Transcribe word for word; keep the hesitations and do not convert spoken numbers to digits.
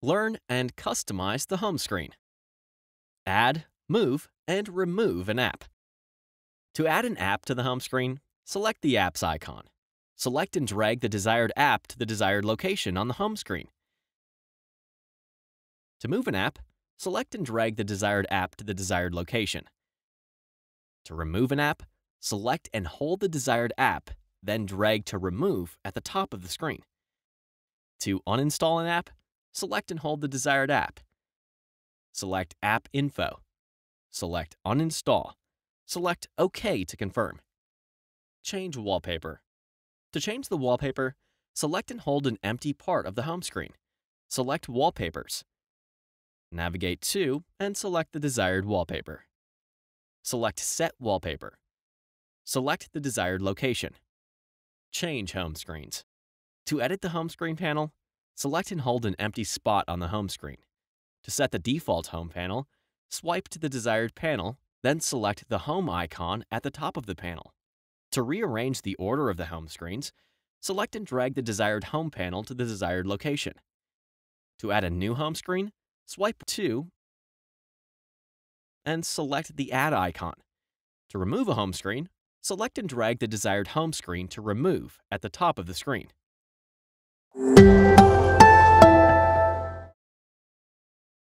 Learn and customize the home screen. Add, move, and remove an app. To add an app to the home screen, select the Apps icon. Select and drag the desired app to the desired location on the home screen. To move an app, select and drag the desired app to the desired location. To remove an app, select and hold the desired app, then drag to remove at the top of the screen. To uninstall an app, select and hold the desired app. Select App Info. Select Uninstall. Select OK to confirm. Change wallpaper. To change the wallpaper, select and hold an empty part of the home screen. Select Wallpapers. Navigate to and select the desired wallpaper. Select Set Wallpaper. Select the desired location. Change home screens. To edit the home screen panel, select and hold an empty spot on the home screen. To set the default home panel, swipe to the desired panel, then select the home icon at the top of the panel. To rearrange the order of the home screens, select and drag the desired home panel to the desired location. To add a new home screen, swipe to and select the Add icon. To remove a home screen, select and drag the desired home screen to remove at the top of the screen.